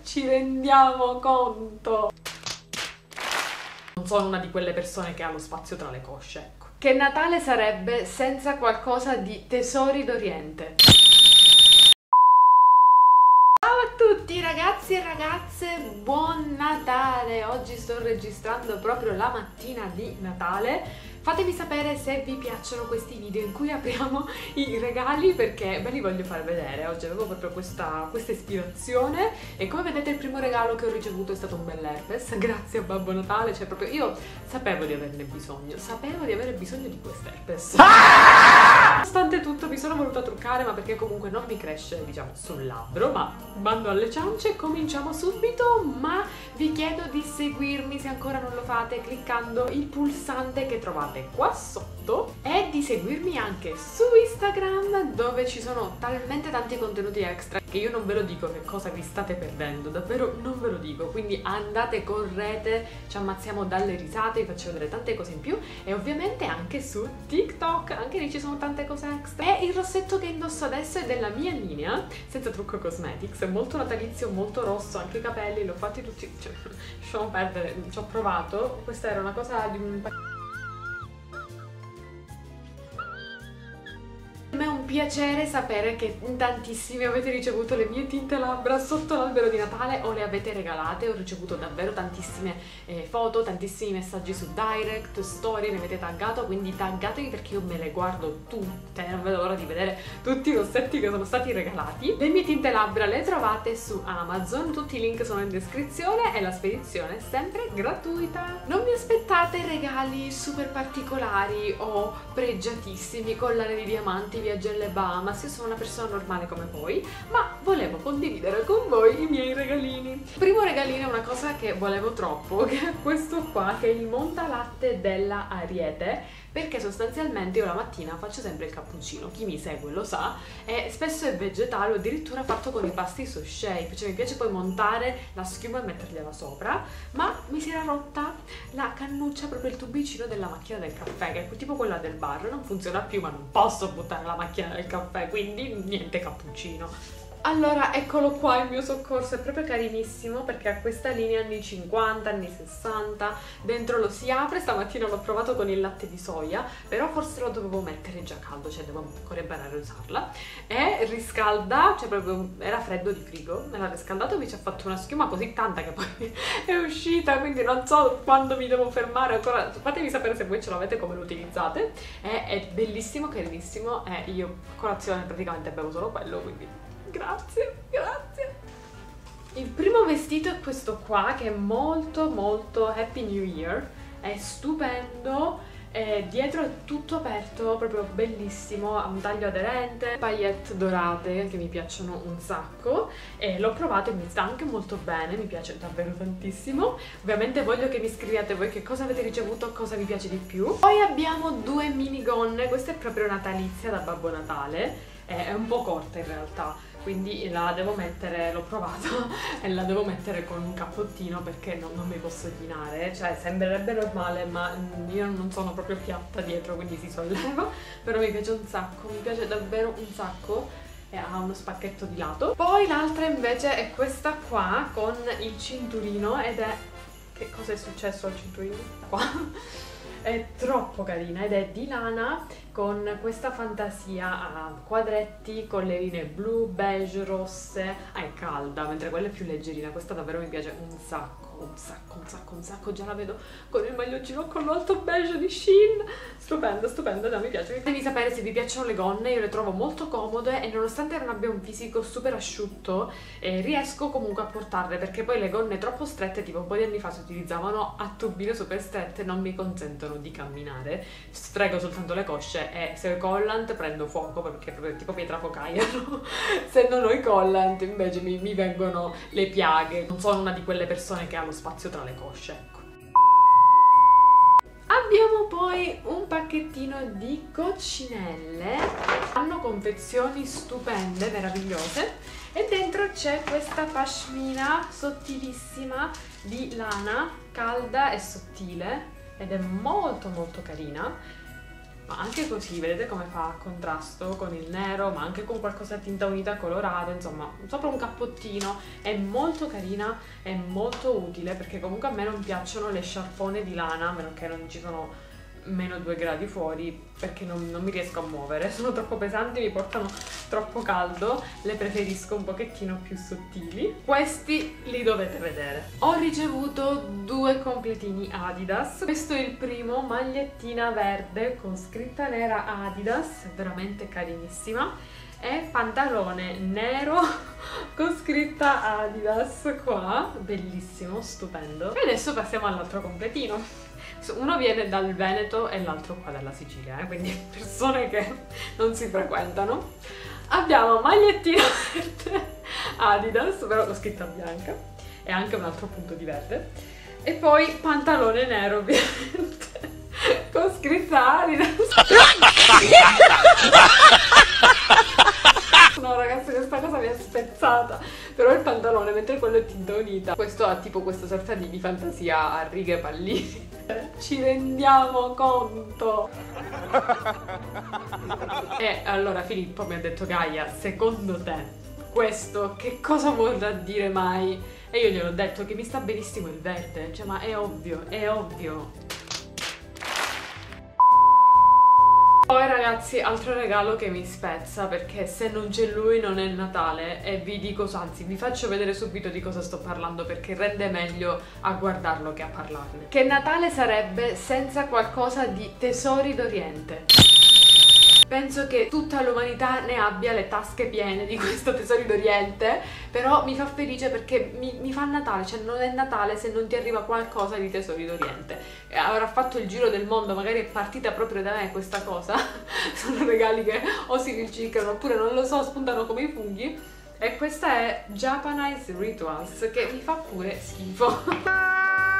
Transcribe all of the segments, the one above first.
Ci rendiamo conto? Non sono una di quelle persone che ha lo spazio tra le cosce, ecco. Che Natale sarebbe senza qualcosa di tesori d'Oriente? Ciao a tutti ragazzi e ragazze, buon Natale! Oggi sto registrando proprio la mattina di Natale. Fatemi sapere se vi piacciono questi video in cui apriamo i regali, perché ve li voglio far vedere. Oggi avevo proprio questa ispirazione e come vedete il primo regalo che ho ricevuto è stato un bell'herpes, grazie a Babbo Natale. Cioè proprio io sapevo di averne bisogno, sapevo di avere bisogno di quest'herpes. Nonostante tutto mi sono voluta truccare, ma perché comunque non mi cresce, diciamo, sul labbro, ma bando alle ciance, cominciamo subito. Ma vi chiedo di seguirmi se ancora non lo fate cliccando il pulsante che trovate qua sotto e di seguirmi anche su Instagram, dove ci sono talmente tanti contenuti extra che io non ve lo dico che cosa vi state perdendo, davvero non ve lo dico, quindi andate, correte, ci ammazziamo dalle risate, vi faccio vedere tante cose in più e ovviamente anche su TikTok, anche lì ci sono tante cose extra. E il rossetto che indosso adesso è della mia linea Senza Trucco Cosmetics, è molto natalizio, molto rosso, anche i capelli l'ho fatti tutti, cioè, lasciamo perdere, ci ho provato, questa era una cosa di un Per me è un piacere sapere che in tantissimi avete ricevuto le mie tinte labbra sotto l'albero di Natale o le avete regalate. Ho ricevuto davvero tantissime foto, tantissimi messaggi su direct, storie, mi avete taggato, quindi taggatevi perché io me le guardo tutte, non vedo l'ora di vedere tutti i rossetti che sono stati regalati. Le mie tinte labbra le trovate su Amazon, tutti i link sono in descrizione e la spedizione è sempre gratuita. Non vi aspettate regali super particolari o pregiatissimi, collane di diamanti, viaggio alle Bahamas. Io sono una persona normale come voi, ma volevo condividere con voi i miei regalini. Il primo regalino è una cosa che volevo troppo, che è questo qua, che è il montalatte della Ariete, perché sostanzialmente io la mattina faccio sempre il cappuccino, chi mi segue lo sa, e spesso è vegetale o addirittura fatto con i pasti SoShape, cioè mi piace poi montare la schiuma e mettergliela sopra, ma mi si era rotta la cannuccia, proprio il tubicino della macchina del caffè, che è tipo quella del bar, non funziona più, ma non posso buttare la macchina del caffè, quindi niente cappuccino. Allora, eccolo qua il mio soccorso, è proprio carinissimo perché ha questa linea anni 50, anni 60, dentro lo si apre, stamattina l'ho provato con il latte di soia, però forse lo dovevo mettere già caldo, cioè devo ancora imparare a usarla, e riscalda, cioè proprio era freddo di frigo, me l'ha riscaldato, mi ci ha fatto una schiuma così tanta che poi è uscita, quindi non so quando mi devo fermare ancora, fatemi sapere se voi ce l'avete, come lo utilizzate, è bellissimo, carinissimo, e io a colazione praticamente bevo solo quello, quindi grazie, grazie. Il primo vestito è questo qua, che è molto molto Happy New Year, è stupendo, dietro è tutto aperto, proprio bellissimo, ha un taglio aderente, paillette dorate che mi piacciono un sacco e l'ho provato e mi sta anche molto bene, mi piace davvero tantissimo. Ovviamente voglio che mi scriviate voi che cosa avete ricevuto, cosa vi piace di più. Poi abbiamo due minigonne, questa è proprio natalizia da Babbo Natale, è un po' corta in realtà, quindi la devo mettere, l'ho provato e la devo mettere con un cappottino perché non mi posso chinare, cioè sembrerebbe normale ma io non sono proprio piatta dietro, quindi si solleva, però mi piace un sacco, mi piace davvero un sacco e ha uno spacchetto di lato. Poi l'altra invece è questa qua con il cinturino ed è... che cosa è successo al cinturino? Qua. È troppo carina ed è di lana con questa fantasia a quadretti con le linee blu, beige, rosse. È calda, mentre quella è più leggerina. Questa davvero mi piace un sacco, un sacco, un sacco, un sacco. Già la vedo con il maglioncino con l'alto beige di Shein. Stupenda, stupenda, no, mi piace. Fatemi sapere se vi piacciono le gonne, io le trovo molto comode e nonostante non abbia un fisico super asciutto, riesco comunque a portarle, perché poi le gonne troppo strette, tipo un po' di anni fa si utilizzavano a tubine super strette, non mi consentono di camminare, sfrego soltanto le cosce e se ho i collant prendo fuoco perché è proprio tipo pietra focaia, no? Se non ho i collant invece mi vengono le piaghe, non sono una di quelle persone che ha lo spazio tra le cosce, ecco. Abbiamo poi un pacchettino di coccinelle, hanno confezioni stupende, meravigliose, e dentro c'è questa pashmina sottilissima di lana, calda e sottile, ed è molto molto carina. ma anche così, vedete come fa a contrasto con il nero, ma anche con qualcosa a tinta unita colorata, insomma, sopra un cappottino. È molto carina, è molto utile, perché comunque a me non piacciono le sciarpone di lana, a meno che non ci sono meno 2 gradi fuori, perché non mi riesco a muovere, sono troppo pesanti, mi portano troppo caldo, le preferisco un pochettino più sottili. Questi li dovete vedere. Ho ricevuto 2 completini Adidas. Questo è il primo, magliettina verde con scritta nera Adidas, veramente carinissima, e pantalone nero con scritta Adidas qua, bellissimo, stupendo. E adesso passiamo all'altro completino. Uno viene dal Veneto e l'altro qua dalla Sicilia, quindi persone che non si frequentano. Abbiamo magliettina verde Adidas, però con scritta bianca, e anche un altro punto di verde, e poi pantalone nero ovviamente con scritta Adidas. No ragazzi, questa cosa mi è spezzata, però il pantalone, mentre quello è tinta unita, questo ha tipo questa sorta di fantasia a righe pallini. Ci rendiamo conto? E allora Filippo mi ha detto: Gaia, secondo te questo che cosa vorrà dire mai? E io gliel'ho detto che mi sta benissimo il verde, cioè, ma è ovvio, è ovvio. Poi ragazzi, altro regalo che mi spezza, perché se non c'è lui non è Natale, e vi dico, anzi vi faccio vedere subito di cosa sto parlando, perché rende meglio a guardarlo che a parlarne. Che Natale sarebbe senza qualcosa di Tesori d'Oriente. Penso che tutta l'umanità ne abbia le tasche piene di questo Tesori d'Oriente, però mi fa felice perché mi fa Natale, cioè non è Natale se non ti arriva qualcosa di Tesori d'Oriente. Avrà fatto il giro del mondo, magari è partita proprio da me questa cosa, sono regali che o si riciclano oppure non lo so, spuntano come i funghi. E questa è Japanese Rituals, che mi fa pure schifo.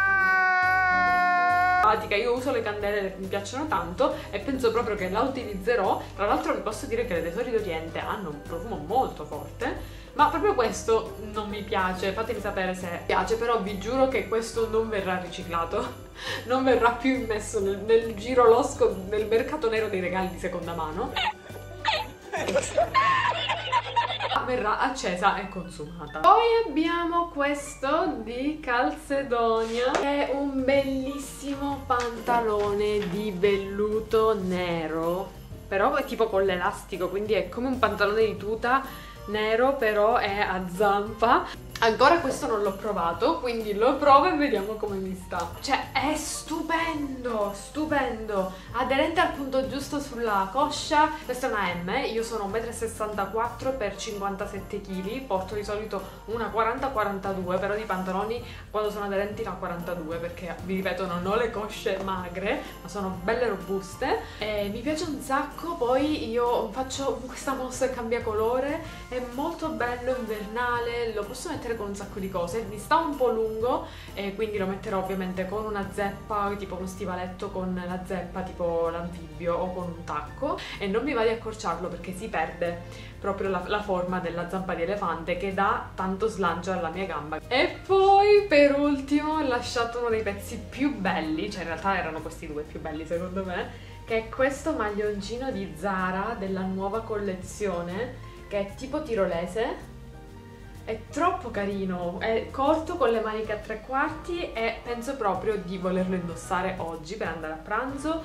Io uso le candele, mi piacciono tanto e penso proprio che la utilizzerò. Tra l'altro vi posso dire che le Tesori d'Oriente hanno un profumo molto forte, ma proprio questo non mi piace. Fatemi sapere se piace, però vi giuro che questo non verrà riciclato, non verrà più immesso nel giro losco, nel mercato nero dei regali di seconda mano. Verrà accesa e consumata. Poi abbiamo questo di Calzedonia, è un bellissimo pantalone di velluto nero, però è tipo con l'elastico, quindi è come un pantalone di tuta nero, però è a zampa. Ancora questo non l'ho provato, quindi lo provo e vediamo come mi sta. Cioè è stupendo, stupendo, aderente al punto giusto sulla coscia. Questa è una M, io sono 1,64 m per 57 kg, porto di solito una 40-42, però di pantaloni quando sono aderenti la 42, perché vi ripeto non ho le cosce magre, ma sono belle robuste e mi piace un sacco. Poi io faccio questa mossa e cambia colore, è molto bello, invernale, lo posso mettere con un sacco di cose. Mi sta un po' lungo e quindi lo metterò ovviamente con una zeppa, tipo uno stivaletto con la zeppa tipo l'anfibio, o con un tacco, e non mi va di accorciarlo perché si perde proprio la forma della zampa di elefante, che dà tanto slancio alla mia gamba. E poi per ultimo ho lasciato uno dei pezzi più belli, cioè in realtà erano questi due più belli secondo me, che è questo maglioncino di Zara della nuova collezione, che è tipo tirolese. È troppo carino, è corto con le maniche a 3/4 e penso proprio di volerlo indossare oggi per andare a pranzo,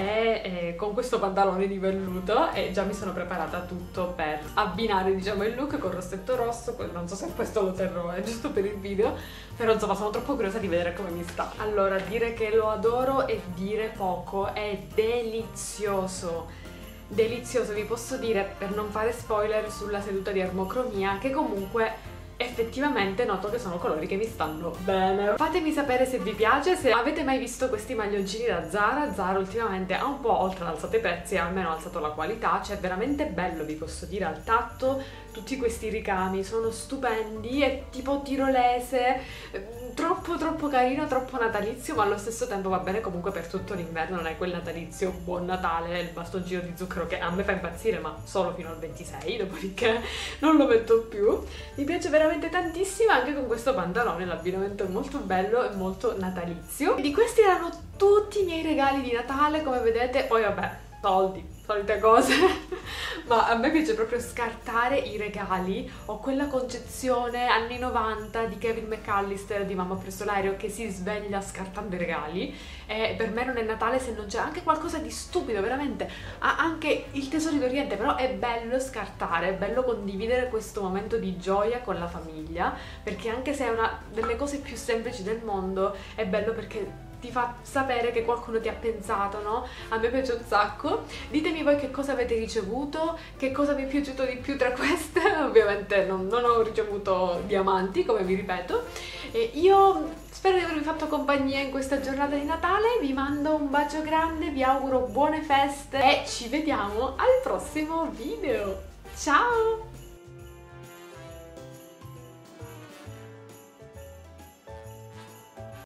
e con questo pantalone di velluto, e già mi sono preparata tutto per abbinare diciamo il look con rossetto rosso. Non so se questo lo terrò, è giusto per il video, però insomma sono troppo curiosa di vedere come mi sta. Allora, dire che lo adoro è dire poco, è delizioso. Delizioso, vi posso dire, per non fare spoiler sulla seduta di armocromia, che comunque effettivamente noto che sono colori che mi stanno bene. Fatemi sapere se vi piace, se avete mai visto questi maglioncini da Zara. Zara ultimamente ha un po', oltre ad alzato i prezzi, ha almeno alzato la qualità, cioè veramente bello, vi posso dire, al tatto. Tutti questi ricami sono stupendi, è tipo tirolese, troppo carino, troppo natalizio, ma allo stesso tempo va bene comunque per tutto l'inverno, non è quel natalizio buon Natale, il bastoncino di zucchero che a me fa impazzire, ma solo fino al 26, dopodiché non lo metto più. Mi piace veramente tantissimo, anche con questo pantalone l'abbinamento è molto bello e molto natalizio. Di questi erano tutti i miei regali di Natale, come vedete. Poi vabbè, soldi, solite cose. Ma a me piace proprio scartare i regali. Ho quella concezione anni 90 di Kevin McAllister di Mamma presso l'aereo che si sveglia scartando i regali, e per me non è Natale se non c'è anche qualcosa di stupido, veramente. Ha anche il tesoro d'Oriente, però è bello scartare, è bello condividere questo momento di gioia con la famiglia, perché anche se è una delle cose più semplici del mondo, è bello perché ti fa sapere che qualcuno ti ha pensato, no? A me piace un sacco. Ditemi voi che cosa avete ricevuto, che cosa vi è piaciuto di più tra queste. Ovviamente non ho ricevuto diamanti, come vi ripeto. E io spero di avervi fatto compagnia in questa giornata di Natale, vi mando un bacio grande, vi auguro buone feste e ci vediamo al prossimo video. Ciao!